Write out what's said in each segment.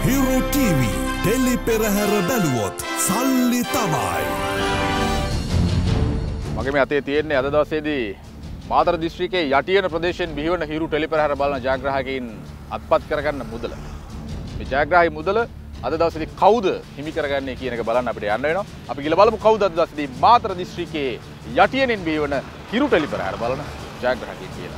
Hero TV tele පෙරහැර බැලුවොත් සල්ලි තමයි. මගේ මේ අතේ තියෙන්නේ අද දවසේදී මාතර දිස්ත්‍රික්කයේ යටියන ප්‍රදේශයෙන් බිහිවන හිරු ටෙලි පෙරහැර බලන ජයග්‍රාහකයින් අත්පත් කරගන්න මුදල. මේ ජයග්‍රාහී මුදල අද දවසේදී කවුද හිමි කරගන්නේ කියන එක බලන්න අපිට යන්න වෙනවා. අපි ගිහලා බලමු කවුද අද දවසේදී මාතර දිස්ත්‍රික්කයේ යටියනින් බිහිවන හිරු ටෙලි පෙරහැර බලන ජයග්‍රාහකයින් කියලා.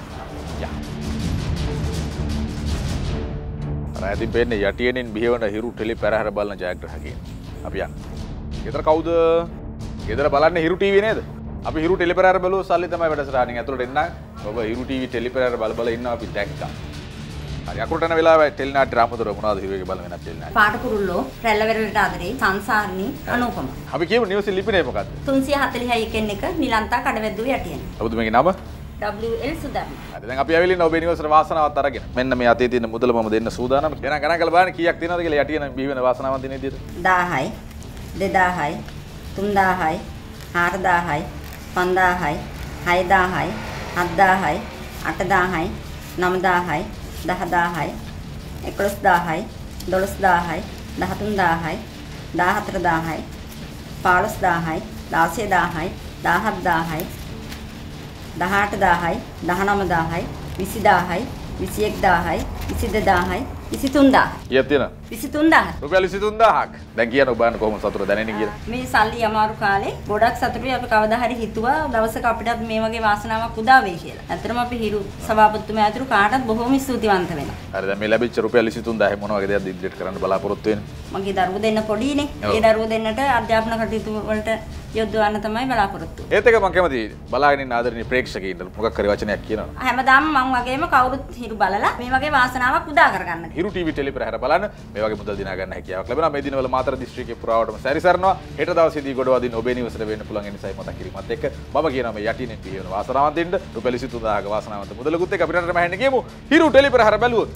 රායතින් පෙන්නේ යටියනින් බිහිවන හිරු ටෙලි පෙරහැර බලන ජයග්‍රාහකයින්. අපි යන්න. ගෙදර කවුද? ගෙදර බලන්නේ හිරු ටීවී නේද? අපි හිරු ටෙලි පෙරහැර බලුවොත් සල්ලි තමයි වැඩසටහනින් ඇතුළට එන්න. ඔබ හිරු ටීවී ටෙලි පෙරහැර බල ඉන්නවා අපි දැක්කා. හරි අකුරට යන වෙලාවේ ටෙලි නාට්‍ය රාමතර මොනවද හිරු එකේ බලන වෙනත් ටෙලි නාට්‍ය. පාට කුරුල්ලෝ රැල්ල වෙරළට ආදරේ සංසාරණී අනුපම. අපි කියමු නිවසේ ලිපිනේ මොකද්ද? 346 1 නිලන්තා කඩවැද්දුව යටියන. ඔබතුමගේ නම? WL සුදර්ම. හරි දැන් අපි ඇවිල්ලා ඉන්න ඔබේ නිවසේට වාසනාවත් අරගෙන. මෙන්න මේ අතේ තියෙන මුදල මම දෙන්න සූදානම්. එහෙනම් ගණන් කරලා බලන්න කීයක් තියෙනවද කියලා යටියන බිහි වෙන වාසනාවන් දින විදියට. 1000යි 2000යි 3000යි 4000යි 5000යි 6000යි 7000යි 8000යි 9000යි 10000යි 11000යි 12000යි 13000යි 14000යි 15000යි 16000යි 17000යි 18000යි 19000යි 20000යි 21000යි 22000යි 23000යි. කීයක් තියෙනවද? 23000. රුපියල් 23000ක්. දැන් කියන්න ඔබ බලන්න කොහොමද සතුට දැනෙන්නේ කියලා. මේ සල්ලි අමාරු කාලේ ගොඩක් සතුටුයි අපි කවදා හරි හිතුවා දවසක අපිටත් මේ වගේ වාසනාවක් උදා වෙයි කියලා. ඇත්තටම අපි හිරු සභාපතිතුමා ඇතුළු කාටත් බොහොම ස්තුතිවන්ත වෙනවා. හරි දැන් මේ ලැබිච්ච රුපියල් 23000 මොන වගේ දෙයක්ද ඉදිරියට කරන්න බලාපොරොත්තු වෙන්නේ? මගේ දරුවෝ දෙන්න පොඩිනේ. ඒ දරුවෝ දෙන්නට අධ්‍යාපන කටයුතු වලට යොදවන්න තමයි බලාපොරොත්තු වෙන්නේ. ඒත් එක මම කැමතියි බලාගෙන ඉන්න ආදරණීය ප්‍රේක්ෂකයින්ට මොකක් හරි වචනයක් කියනවා. හැමදාම මම වගේම කවුරුත් හිරු බලලා මේ වගේ වාසනාවක් උදා කරගන්න. හිරු ටීවී ටෙලි පෙරහැර බලන්න මේ වගේ මුදල් දිනා ගන්න හැකියාවක් ලැබෙනවා. මේ දිනවල මාතර දිස්ත්‍රික්කයේ පුරාවටම සැරිසරනවා. හෙට දවසේදී ගොඩවදින ඔබේ නිවසට වෙන්න පුළුවන් ඒ නිසායි මතක් කිරීමත් එක්ක මම කියනවා මේ යටිනේ පිහින වාසනාවන්ත දෙන්න රුපියල් 23000ක වාසනාවන්ත මුදලකුත් එක්ක අපිට රටම හැන්නේ කියමු. හිරු ටෙලි පෙරහැර බැලුවොත්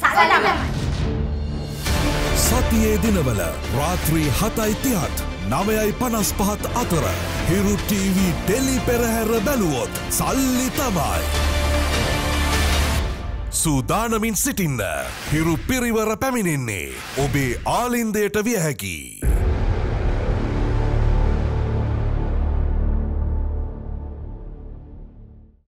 සතියේ දිනවල රාත්‍රී 7:30ත් 9:55ත් අතර හිරු ටීවී ටෙලි පෙරහැර බැලුවොත් සල්ලි තමයි. සූදානමින් සිටින්න හිරු පිරිවර පැමිණෙන්නේ ඔබේ ආලින්දයට විය හැකි.